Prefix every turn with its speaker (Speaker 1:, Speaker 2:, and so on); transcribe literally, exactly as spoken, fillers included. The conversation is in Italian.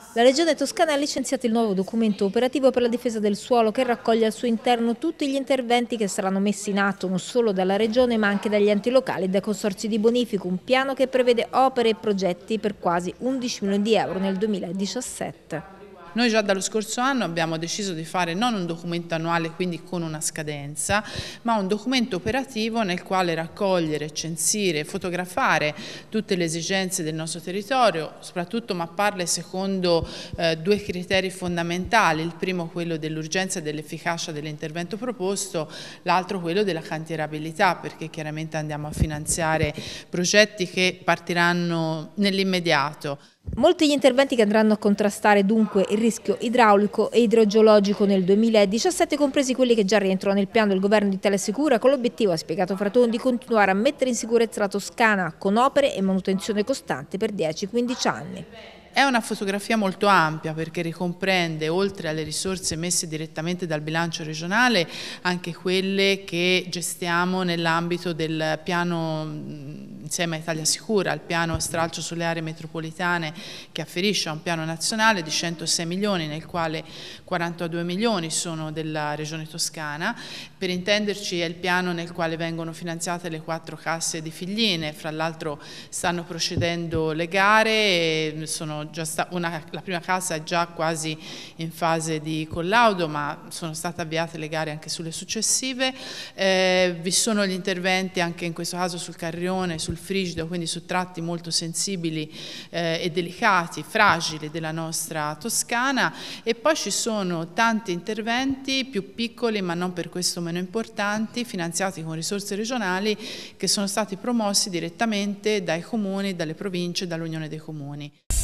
Speaker 1: La Regione Toscana ha licenziato il nuovo documento operativo per la difesa del suolo che raccoglie al suo interno tutti gli interventi che saranno messi in atto non solo dalla Regione ma anche dagli enti locali e dai consorzi di bonifico, un piano che prevede opere e progetti per quasi undici milioni di euro nel duemiladiciassette.
Speaker 2: Noi già dallo scorso anno abbiamo deciso di fare non un documento annuale, quindi con una scadenza, ma un documento operativo nel quale raccogliere, censire, fotografare tutte le esigenze del nostro territorio, soprattutto mapparle secondo eh, due criteri fondamentali, il primo quello dell'urgenza e dell'efficacia dell'intervento proposto, l'altro quello della cantierabilità, perché chiaramente andiamo a finanziare progetti che partiranno nell'immediato.
Speaker 1: Molti gli interventi che andranno a contrastare dunque il rischio idraulico e idrogeologico nel duemiladiciassette, compresi quelli che già rientrano nel piano del governo di Telesicura, con l'obiettivo, ha spiegato Fraton, di continuare a mettere in sicurezza la Toscana con opere e manutenzione costante per dieci quindici anni.
Speaker 2: È una fotografia molto ampia perché ricomprende, oltre alle risorse messe direttamente dal bilancio regionale, anche quelle che gestiamo nell'ambito del piano insieme a Italia Sicura, il piano stralcio sulle aree metropolitane che afferisce a un piano nazionale di centosei milioni, nel quale quarantadue milioni sono della Regione Toscana. Per intenderci è il piano nel quale vengono finanziate le quattro casse di Figline, fra l'altro stanno procedendo le gare, e sono Già sta, una, la prima casa è già quasi in fase di collaudo, ma sono state avviate le gare anche sulle successive. Eh, vi sono gli interventi anche in questo caso sul Carrione, sul Frigido, quindi su tratti molto sensibili eh, e delicati, fragili della nostra Toscana, e poi ci sono tanti interventi più piccoli ma non per questo meno importanti, finanziati con risorse regionali, che sono stati promossi direttamente dai comuni, dalle province e dall'Unione dei Comuni.